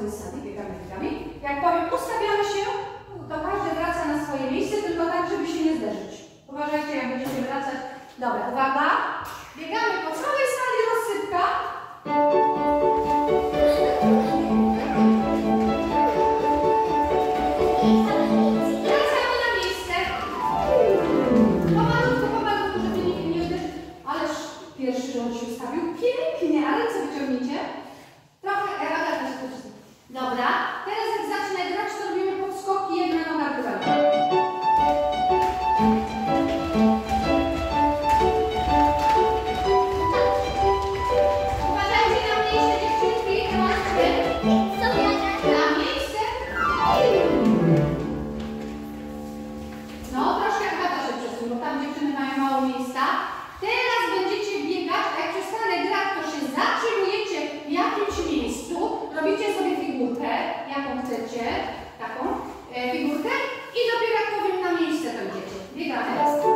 sobie sali, biegamy. Jak powiem, ustawiamy się, to każdy wraca na swoje miejsce, tylko tak, żeby się nie zderzyć. Uważajcie, jak będziecie wracać. Dobra, uwaga. Biegamy po całej sali, rozsypka. Wracamy na miejsce. Pomalutku, żeby nikt nie uderzył. Ależ pierwszy rząd się ustawił. Pięknie, ale co wyciągniecie? Trochę, Agata się pocisnę. Dobra, teraz jak zacznę grać, to robimy podskoki, jedna noga w górę. Uważajcie na miejsce, dziewczynki, na miejsce. No, troszkę Agata się przesunie, bo tam dziewczyny mają mało miejsca. Teraz będziecie biegać, a jak przestanę grać, to się zatrzymujecie w jakimś miejscu, robicie sobie figurkę, jaką chcecie, taką figurkę i dopiero jak powiem na miejsce, to idziecie. Biegamy.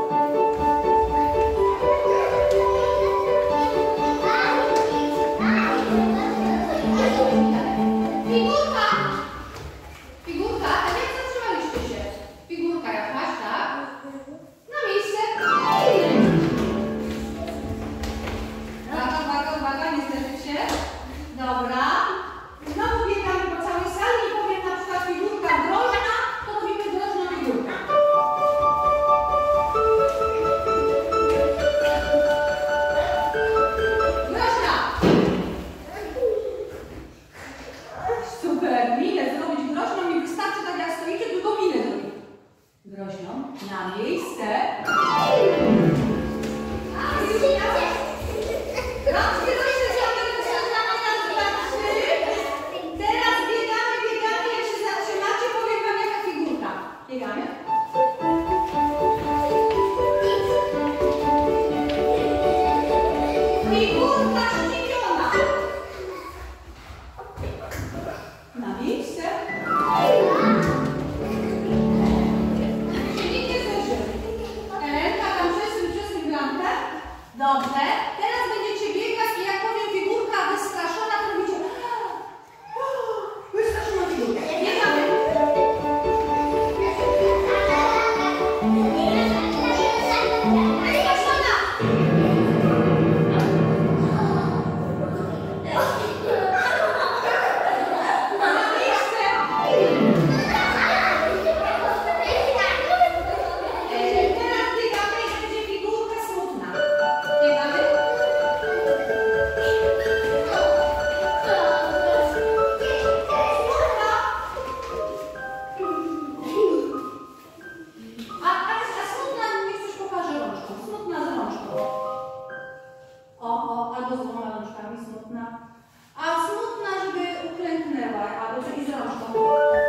Figurka! Figurka, tak jak zatrzymaliście się. Figurka jakaś, tak? Na miejsce. Uwaga, nie zderzyć się. Dobra. Znowu biegamy po całej sali i powiem na przykład figurka drożna, to robimy drożną figurkę. Drożna! Super, minę zrobić groźną mi wystarczy, tak jak stoicie, tylko minę zrobić. Groźną, na miejsce. Teraz biegamy, jak się zatrzymacie, powiem wam jaka figurka. Biegamy. Figurka szczypiona. Na miejsce. Się nikt nie zderzył. Elenka, tam przesuń blankę. Dobrze. Teraz będziecie biegać i jak powiem figurka wystraszona, to robicie wystraszona figurka. Biegamy. Wystraszona. Na miejsce. Teraz biegamy i będzie figurka smutna. Biegamy. A smutna, niech coś pokaże rączką. Smutna z rączką. Albo z dwoma rączkami smutna. A smutna, żeby uklęknęła, albo coś z rączką.